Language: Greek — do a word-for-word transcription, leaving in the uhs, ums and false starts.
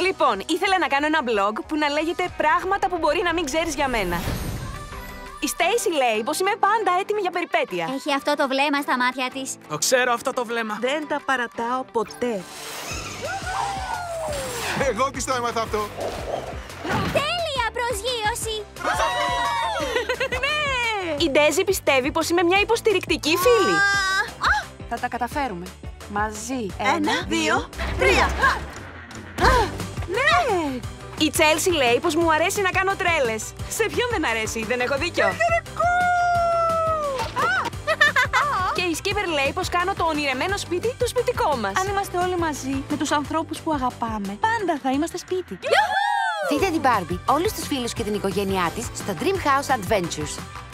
Λοιπόν, ήθελα να κάνω ένα blog που να λέγεται πράγματα που μπορεί να μην ξέρεις για μένα. Η Stacy λέει πως είμαι πάντα έτοιμη για περιπέτεια. Έχει αυτό το βλέμμα στα μάτια της. Το ξέρω αυτό το βλέμμα. Δεν τα παρατάω ποτέ. Εγώ της το έμαθα αυτό. Τέλεια προσγείωση! Ναι! Η Ντέζη πιστεύει πως είμαι μια υποστηρικτική φίλη. Θα τα καταφέρουμε. Μαζί. Ένα, δύο, τρία. Ναι! Η Chelsea λέει πως μου αρέσει να κάνω τρέλες. Σε ποιον δεν αρέσει, δεν έχω δίκιο. Και η Skipper λέει πως κάνω το ονειρεμένο σπίτι το σπιτικό μας. Αν είμαστε όλοι μαζί με τους ανθρώπους που αγαπάμε, πάντα θα είμαστε σπίτι. Δείτε την Barbie, όλους τους φίλους και την οικογένειά της στο Dream House Adventures.